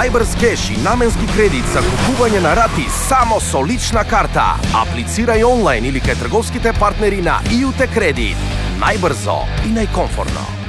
Najbrz keš i namenski kredit za купување на рати само со лична карта. Аплицирај онлайн или кај трговските партнери на ИУТ Кредит. Најбрзо и најкомфортно.